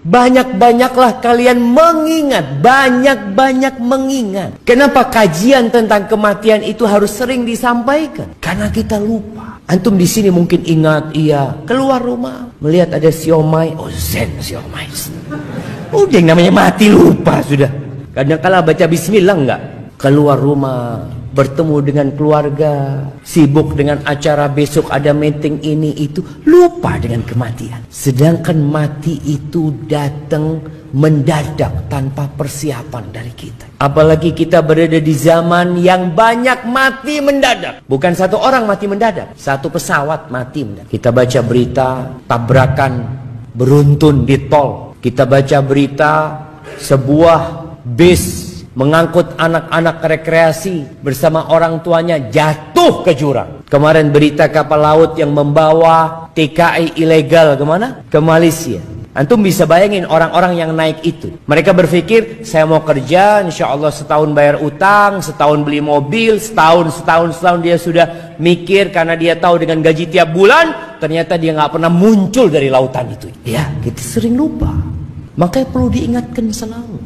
Banyak-banyaklah kalian mengingat. Banyak-banyak mengingat. Kenapa kajian tentang kematian itu harus sering disampaikan? Karena kita lupa. Antum di sini mungkin ingat, iya, keluar rumah melihat ada siomay, oh zen siomay. Udah yang namanya mati lupa sudah. Kadang-kala baca bismillah enggak. Keluar rumah, bertemu dengan keluarga, sibuk dengan acara besok ada meeting ini itu, lupa dengan kematian. Sedangkan mati itu datang mendadak tanpa persiapan dari kita. Apalagi kita berada di zaman yang banyak mati mendadak. Bukan satu orang mati mendadak, satu pesawat mati mendadak. Kita baca berita tabrakan beruntun di tol. Kita baca berita sebuah bis mengangkut anak-anak rekreasi bersama orang tuanya jatuh ke jurang. Kemarin berita kapal laut yang membawa TKI ilegal kemana? Ke Malaysia. Antum bisa bayangin orang-orang yang naik itu. Mereka berpikir, saya mau kerja, insya Allah setahun bayar utang, setahun beli mobil, setahun dia sudah mikir karena dia tahu dengan gaji tiap bulan, ternyata dia nggak pernah muncul dari lautan itu. Ya, kita sering lupa. Makanya perlu diingatkan selalu.